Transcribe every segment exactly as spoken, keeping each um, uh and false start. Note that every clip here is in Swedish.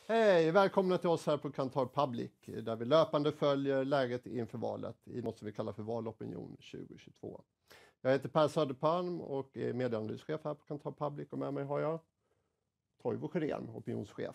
Hej, välkomna till oss här på Kantar Public där vi löpande följer läget inför valet i något som vi kallar för valopinion tjugohundratjugotvå. Jag heter Per Söderpalm och är medieanalyschef här på Kantar Public och med mig har jag Toivo Sjören, opinionschef.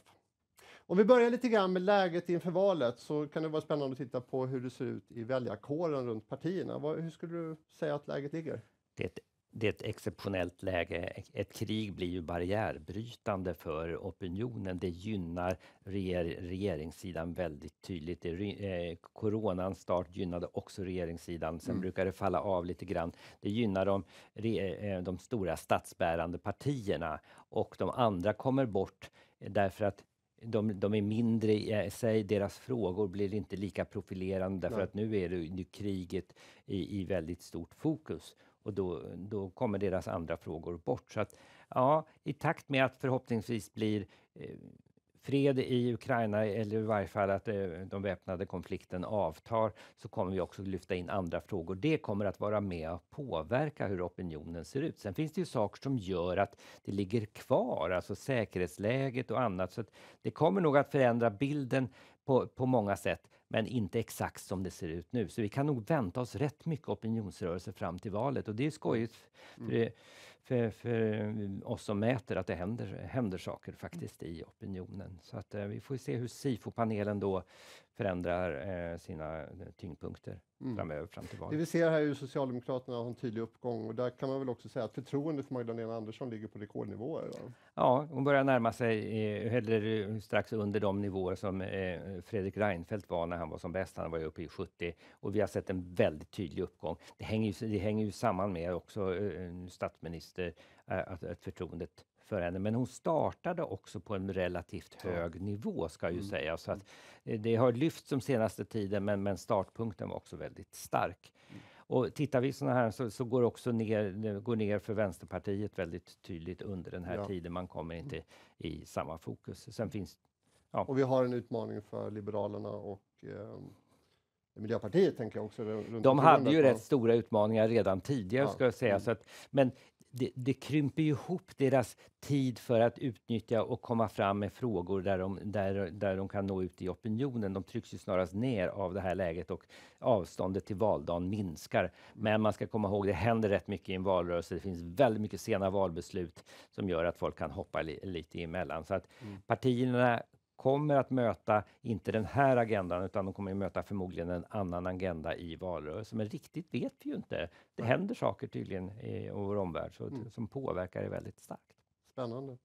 Om vi börjar lite grann med läget inför valet så kan det vara spännande att titta på hur det ser ut i väljarkåren runt partierna. Vad, hur skulle du säga att läget ligger? Det är, ett, det är ett exceptionellt läge. Ett krig blir ju barriärbrytande för opinionen. Det gynnar reger, regeringssidan väldigt tydligt. Det, eh, coronans start gynnade också regeringssidan. Sen mm. brukar det falla av lite grann. Det gynnar de, re, de stora statsbärande partierna. Och de andra kommer bort därför att De, de är mindre i sig, deras frågor blir inte lika profilerande därför Nej. att nu är det ju kriget i, i väldigt stort fokus och då, då kommer deras andra frågor bort. Så att ja, i takt med att förhoppningsvis blir eh, fred i Ukraina eller i varje fall att eh, de väpnade konflikten avtar så kommer vi också lyfta in andra frågor. Det kommer att vara med att påverka hur opinionen ser ut. Sen finns det ju saker som gör att det ligger kvar, alltså säkerhetsläget och annat. Så att det kommer nog att förändra bilden på, på många sätt, men inte exakt som det ser ut nu. Så vi kan nog vänta oss rätt mycket opinionsrörelse fram till valet och det är skojigt för det, För, för oss som mäter att det händer, händer saker faktiskt i opinionen. Så att eh, vi får se hur SIFO-panelen då förändrar eh, sina tyngdpunkter mm. framöver fram till valet. Det vi ser här är ju Socialdemokraterna har en tydlig uppgång och där kan man väl också säga att förtroendet för Magdalena Andersson ligger på rekordnivåer. Då. Ja, hon börjar närma sig eh, eller strax under de nivåer som eh, Fredrik Reinfeldt var när han var som bäst. Han var ju uppe i sjuttio och vi har sett en väldigt tydlig uppgång. Det hänger ju, det hänger ju samman med också eh, statsminister eh, att, att förtroendet för henne. Men hon startade också på en relativt hög ja. nivå ska ju mm. säga. Så att, eh, det har lyft som senaste tiden men, men startpunkten var också väldigt stark. Mm. Och tittar vi såna här så, så går också ner, går ner för Vänsterpartiet väldigt tydligt under den här ja. tiden. Man kommer inte i samma fokus. Sen finns, ja. Och vi har en utmaning för Liberalerna och eh, Miljöpartiet tänker jag också. Runt De hade ju rätt stora utmaningar redan tidigare ja. ska jag säga. Mm. Så att, men det, det krymper ju ihop deras tid för att utnyttja och komma fram med frågor där de, där, där de kan nå ut i opinionen. De trycks ju snarast ner av det här läget och avståndet till valdagen minskar. Men man ska komma ihåg, det händer rätt mycket i en valrörelse. Det finns väldigt mycket sena valbeslut som gör att folk kan hoppa li, lite emellan. Så att mm. partierna kommer att möta inte den här agendan utan de kommer att möta förmodligen en annan agenda i valrörelsen. Men riktigt vet vi ju inte. Det Nej. händer saker tydligen i vår omvärld så, mm. som påverkar det väldigt starkt. Spännande.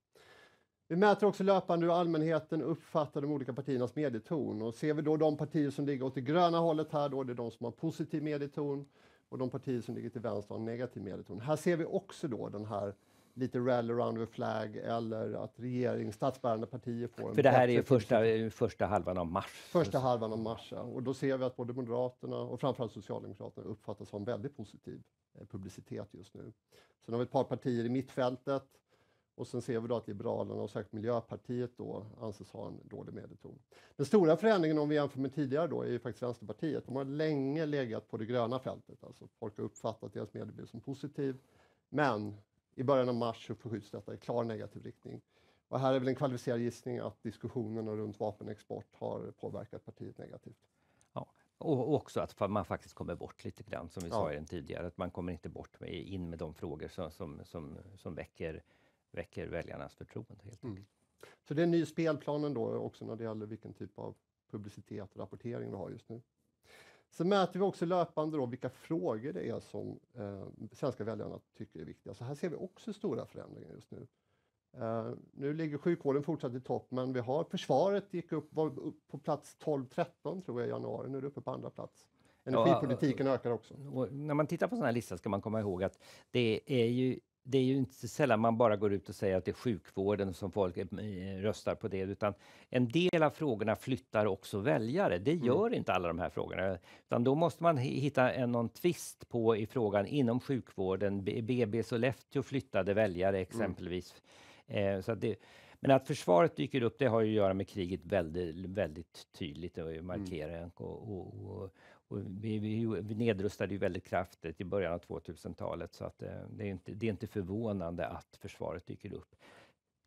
Vi mäter också löpande hur allmänheten uppfattar de olika partiernas medieton. Och ser vi då de partier som ligger åt det gröna hållet här, då är det de som har positiv medieton. Och de partier som ligger till vänster har negativ medieton. Här ser vi också då den här lite rally around the flag eller att regering, statsbärande partier får en... För det här är ju första, första halvan av mars. Första halvan av mars, ja. Och då ser vi att både Moderaterna och framförallt Socialdemokraterna uppfattas som väldigt positiv eh, publicitet just nu. Sen har vi ett par partier i mittfältet och sen ser vi då att Liberalerna och särskilt Miljöpartiet då anses ha en dålig medieton. Den stora förändringen om vi jämför med tidigare då är ju faktiskt Vänsterpartiet. De har länge legat på det gröna fältet. Alltså folk har uppfattat deras mediebild som positiv. Men i början av mars så förskjuts detta i klar negativ riktning. Och här är väl en kvalificerad gissning att diskussionerna runt vapenexport har påverkat partiet negativt. Ja, och också att man faktiskt kommer bort lite grann som vi ja. sa i den tidigare. Att man kommer inte bort med, in med de frågor som, som, som, som väcker, väcker väljarnas förtroende helt enkelt. Mm. Så det är en ny spelplanen då också när det gäller vilken typ av publicitet och rapportering vi har just nu. Så mäter vi också löpande då vilka frågor det är som eh, svenska väljarna tycker är viktiga. Så här ser vi också stora förändringar just nu. Eh, nu ligger sjukvården fortsatt i topp men vi har försvaret gick upp, var upp på plats tolv tretton tror jag i januari. Nu är det uppe på andra plats. Energipolitiken ja, ökar också. Och när man tittar på sådana här listor ska man komma ihåg att det är ju Det är ju inte sällan man bara går ut och säger att det är sjukvården som folk röstar på det. Utan en del av frågorna flyttar också väljare. Det gör mm. inte alla de här frågorna. Utan då måste man hitta en, någon twist på i frågan inom sjukvården. B B Sollefteå flyttade väljare exempelvis. Mm. Eh, så att det, men att försvaret dyker upp det har ju att göra med kriget väldigt, väldigt tydligt. Och markera mm. och, och, och Och vi, vi, vi nedrustade ju väldigt kraftigt i början av tvåtusentalet så att eh, det, är inte, det är inte förvånande att försvaret dyker upp.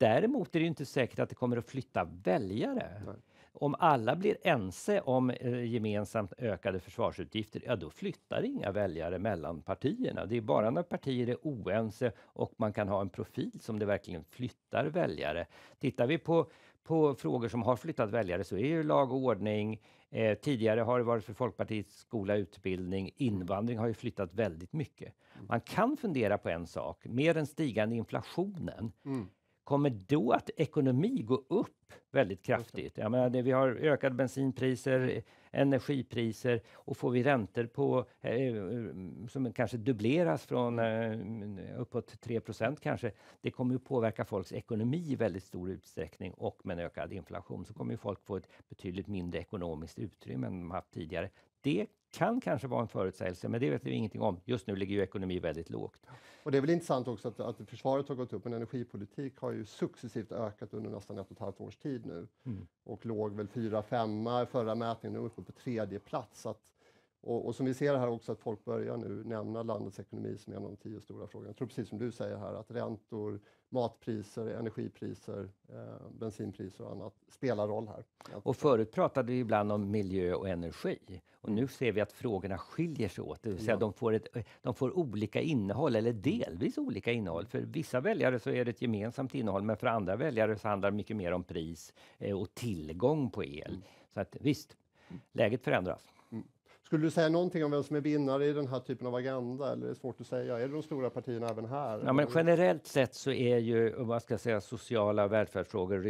Däremot är det ju inte säkert att det kommer att flytta väljare. Nej. Om alla blir ense om eh, gemensamt ökade försvarsutgifter, ja då flyttar inga väljare mellan partierna. Det är bara när partier är oense och man kan ha en profil som det verkligen flyttar väljare. Tittar vi på, på frågor som har flyttat väljare så är ju lag och ordning. Eh, tidigare har det varit för Folkpartiets skola, utbildning, invandring har ju flyttat väldigt mycket. Man kan fundera på en sak, med den stigande inflationen. Mm. Kommer då att ekonomi gå upp väldigt kraftigt? Jag menar, det, vi har ökade bensinpriser, energipriser och får vi räntor på eh, som kanske dubbleras från eh, uppåt tre procent kanske. Det kommer ju påverka folks ekonomi i väldigt stor utsträckning och med en ökad inflation så kommer ju folk få ett betydligt mindre ekonomiskt utrymme än de haft tidigare. Det kan kanske vara en förutsägelse, men det vet vi ingenting om. Just nu ligger ju ekonomi väldigt lågt. Och det är väl intressant också att, att försvaret har gått upp, men energipolitik har ju successivt ökat under nästan ett och ett halvt års tid nu. Mm. Och låg väl fyra, femma förra mätningen, nu uppe på tredje plats. Att, och, och som vi ser här också att folk börjar nu nämna landets ekonomi som en av de tio stora frågorna. Jag tror precis som du säger här att räntor, matpriser, energipriser, eh, bensinpriser och annat spelar roll här. Och förut pratade vi ibland om miljö och energi. Och nu ser vi att frågorna skiljer sig åt. Det vill säga Ja. de, får ett, de får olika innehåll eller delvis olika innehåll. För vissa väljare så är det ett gemensamt innehåll men för andra väljare så handlar det mycket mer om pris eh, och tillgång på el. Mm. Så att visst, läget förändras. Mm. Skulle du säga någonting om vem som är vinnare i den här typen av agenda eller är det svårt att säga? Är det de stora partierna även här? Ja, men generellt sett så är ju vad ska jag säga, sociala välfärdsfrågor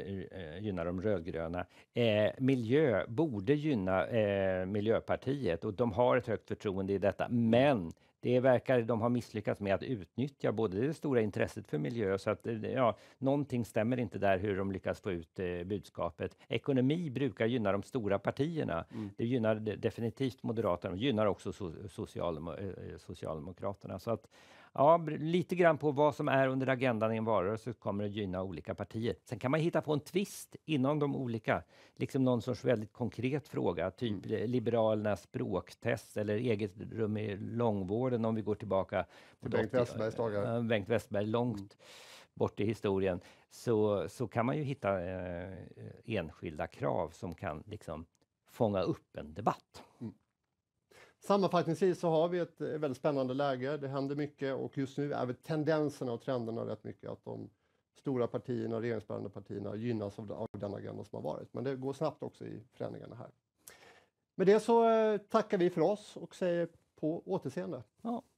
gynnar de rödgröna. Eh, miljö borde gynna eh, Miljöpartiet och de har ett högt förtroende i detta. Men det verkar de har misslyckats med att utnyttja både det stora intresset för miljö så att ja, någonting stämmer inte där hur de lyckas få ut eh, budskapet. Ekonomi brukar gynna de stora partierna. Mm. Det gynnar definitivt Moderaterna och gynnar också so socialdem eh, Socialdemokraterna. Så att ja, lite grann på vad som är under agendan i en valrörelse kommer att gynna olika partier. Sen kan man hitta på en twist inom de olika, liksom någon sorts väldigt konkret fråga, typ mm. Liberalernas språktest eller eget rum i långvården om vi går tillbaka på Bengt Westerbergs dagar. Äh, Bengt Westerberg långt mm. bort i historien. Så, så kan man ju hitta eh, enskilda krav som kan liksom fånga upp en debatt. Mm. Sammanfattningsvis så har vi ett väldigt spännande läge. Det händer mycket och just nu är väl tendenserna och trenderna rätt mycket att de stora partierna, regeringsbärande partierna gynnas av, av den agenda som har varit. Men det går snabbt också i förändringarna här. Med det så tackar vi för oss och säger på återseende. Ja.